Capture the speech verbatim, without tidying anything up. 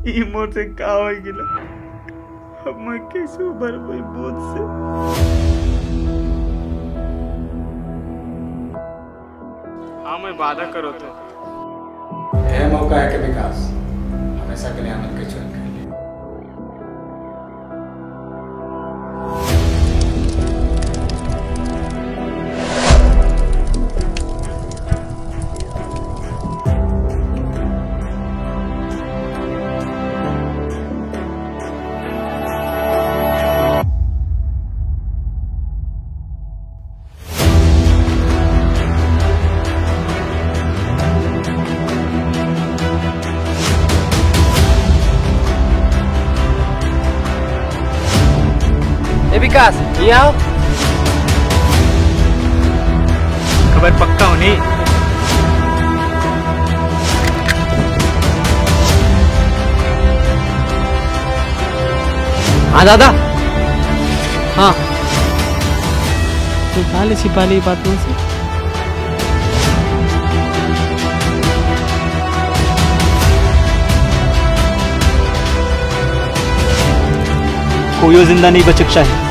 ई मोर से का हो गिला, अब मैं कैसे उबर भाई बोझ से। हाँ मैं वादा करो तो यह मौका है कि विकास हमेशा के लिए आनंद के चुन कर ले। विकास ये आओ। खबर पक्का होनी। हाँ दादा। हाँ तो पहले छिपाली बातों से कोई जिंदा नहीं बच सकता है।